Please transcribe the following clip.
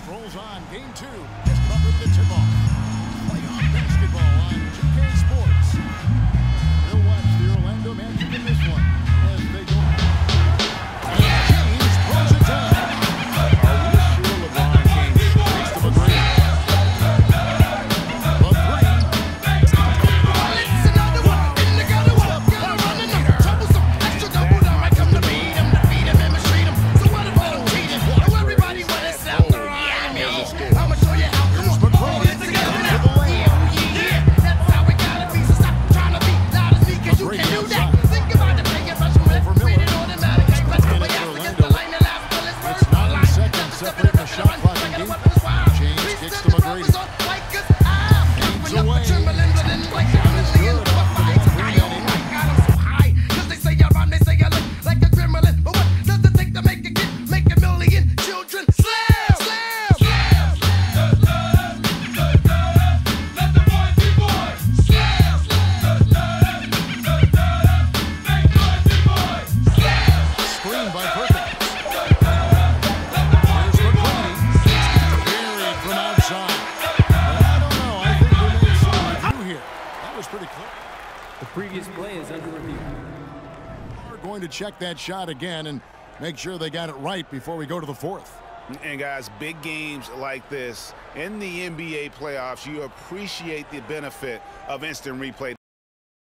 Scrolls on, game 2. Just about ready to tip off. Playoff basketball on 2K Sports. We'll watch the Orlando Magic in this one as they go. And James throws it down. Are we sure LeBron James makes them agree? The previous play is under review. We're going to check that shot again and make sure they got it right before we go to the fourth. And guys, big games like this in the NBA playoffs, you appreciate the benefit of instant replay.